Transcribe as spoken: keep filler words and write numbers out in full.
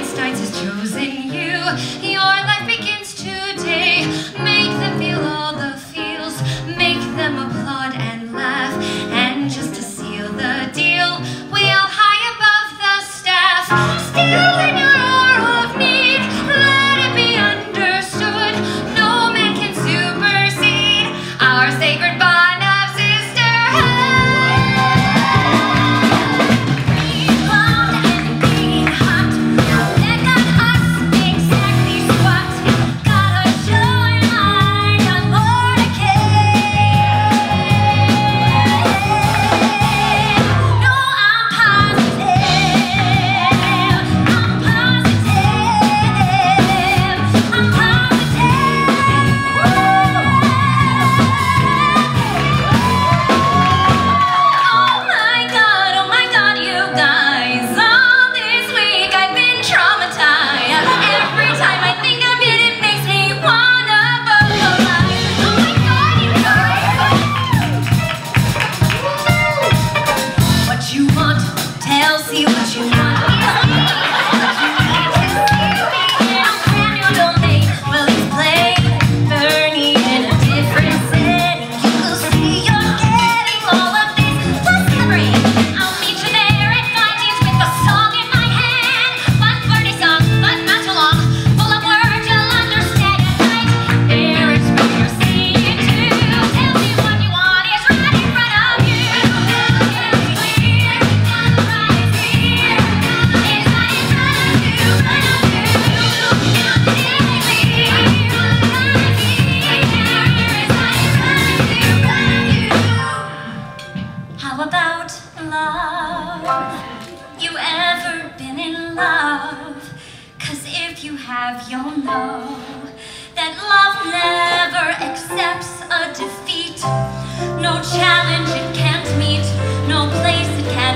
Einstein has chosen you. Your life begins today. Make them feel all the feels. Make them applaud and laugh. And just to seal the deal, wheel high above the staff. Still in your hour of need, let it be understood. No man can supersede our sacred bond of sisterhood. We loved and being hot. That got us exactly what got us showing like a Mordecai. No, I'm positive. I'm positive. I'm Oh my God, oh my God, you guys. All this week I've been traumatized. Every time I think of it, it makes me wanna vocalize. Oh my God, you guys. What you want, tells you what you want. What you need to see me in brand new domain. Well, it's plain, Bernie in a different setting. You will see you're getting all of this plus the brain. I'll meet you there at nineties with a song in my hand. Fun, flirty song, but not too long. Full of words you'll understand at night. There is what you're seeing too. Tell me what you want is right in front of you. It's clear, right here. It's right in front of you, front of you. It's clear, right here. It's right in front of you, front of you. How about love? You ever been in love? 'Cause if you have, you'll know that love never accepts a defeat. No challenge it can't meet, no place it can't